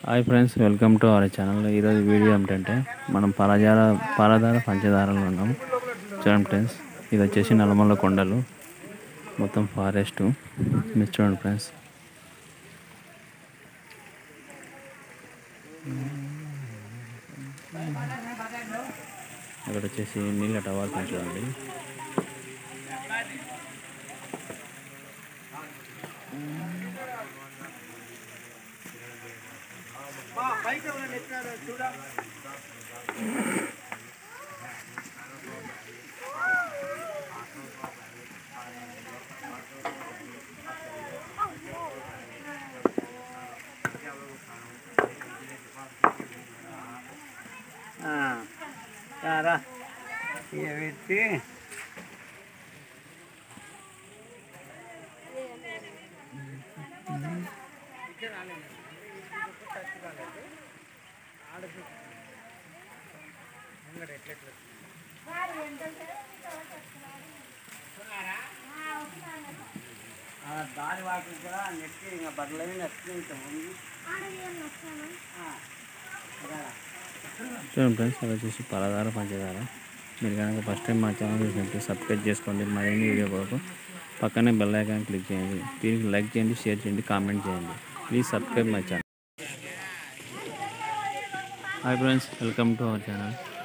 Hi friends, welcome to our channel. ఈరోజు video ఏమిటంటే మనం పాలధార పంచదారలో ఉన్నాం. చూడండి ఫ్రెండ్స్, ఇది వచ్చేసి నల్లమల్ల కొండలు, మొత్తం ఫారెస్ట్. మీరు చూడండి ఫ్రెండ్స్, అక్కడ వచ్చేసి నీళ్ళ టవర్ చూడండి. Cara, iya betul. దారి వాటి కూడా నెక్కి ఇంకా బదులైన నెక్కింటాము. చూడండి ఫ్రెండ్స్, అది వచ్చేసి పాలధార పంచదార. మీరు కనుక ఫస్ట్ టైం మా ఛానల్ చూసినట్టు సబ్స్క్రైబ్ చేసుకోండి. మరిన్ని వీడియో కొరకు పక్కనే బెల్ ఐకాన్ క్లిక్ చేయండి. ప్లీజ్ లైక్ చేయండి, షేర్ చేయండి, కామెంట్ చేయండి. Please subscribe my channel. Hi friends, welcome to our channel.